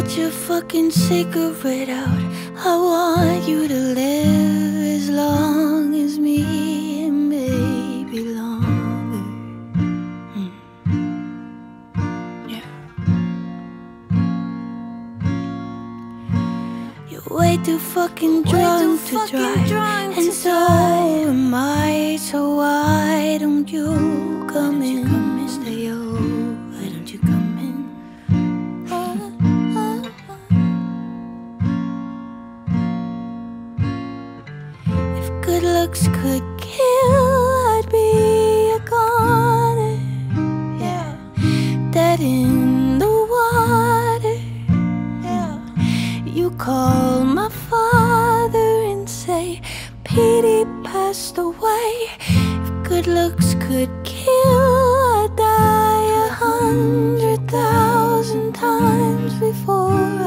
your fucking cigarette out. I want you to live as long as me, and maybe longer. Yeah. You're way too fucking drunk to drive, and so am I. So why don't you come in? Stay over. Why don't you come in? Good looks could kill, I'd be a goner. Yeah, dead in the water. Yeah, you call my father and say Petey passed away. If good looks could kill, I'd die 100,000 times before